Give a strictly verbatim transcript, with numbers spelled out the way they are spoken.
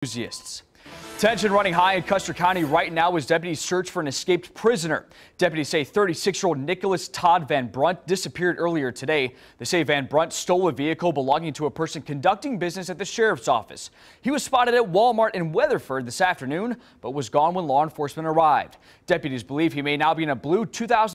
Enthusiasts. Tension running high in Custer County right now as deputies search for an escaped prisoner. Deputies say thirty-six-year-old Nicholas Todd Van Brunt disappeared earlier today. They say Van Brunt stole a vehicle belonging to a person conducting business at the sheriff's office. He was spotted at Walmart in Weatherford this afternoon, but was gone when law enforcement arrived. Deputies believe he may now be in a blue two thousand